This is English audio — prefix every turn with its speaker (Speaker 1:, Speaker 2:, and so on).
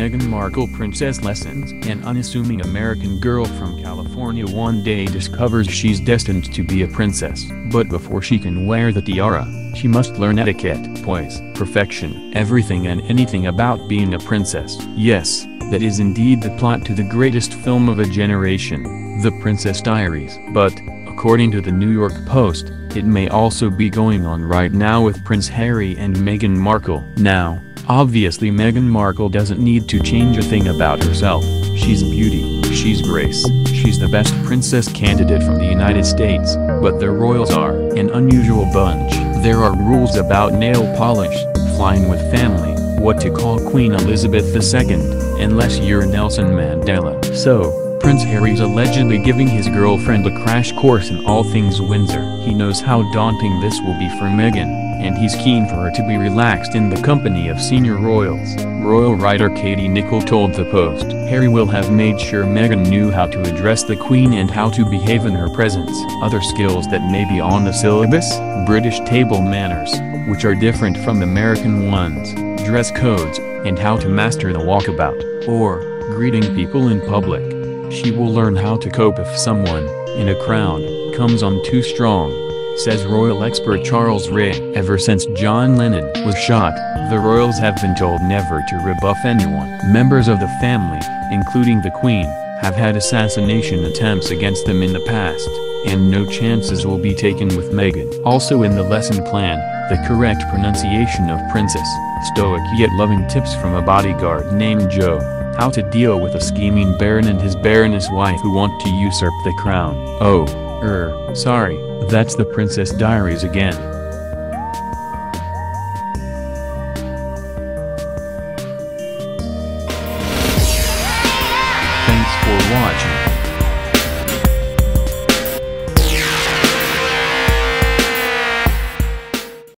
Speaker 1: Meghan Markle princess lessons. An unassuming American girl from California one day discovers she's destined to be a princess. But before she can wear the tiara, she must learn etiquette, poise, perfection, everything and anything about being a princess. Yes, that is indeed the plot to the greatest film of a generation, The Princess Diaries. But, according to the New York Post, it may also be going on right now with Prince Harry and Meghan Markle. Now, obviously Meghan Markle doesn't need to change a thing about herself. She's beauty, she's grace, she's the best princess candidate from the United States. But the royals are an unusual bunch. There are rules about nail polish, flying with family, what to call Queen Elizabeth II, unless you're Nelson Mandela. So, Prince Harry's allegedly giving his girlfriend a crash course in all things Windsor. He knows how daunting this will be for Meghan, and he's keen for her to be relaxed in the company of senior royals. Royal writer Katie Nicholl told the Post, Harry will have made sure Meghan knew how to address the Queen and how to behave in her presence. Other skills that may be on the syllabus: British table manners, which are different from American ones, dress codes, and how to master the walkabout, or greeting people in public. She will learn how to cope if someone, in a crowd, comes on too strong, says royal expert Charles Ray. Ever since John Lennon was shot, the royals have been told never to rebuff anyone. Members of the family, including the Queen, have had assassination attempts against them in the past, and no chances will be taken with Meghan. Also in the lesson plan, the correct pronunciation of princess, stoic yet loving tips from a bodyguard named Joe, how to deal with a scheming baron and his baroness wife who want to usurp the crown. Oh, sorry, that's the Princess Diaries again. Thanks for watching.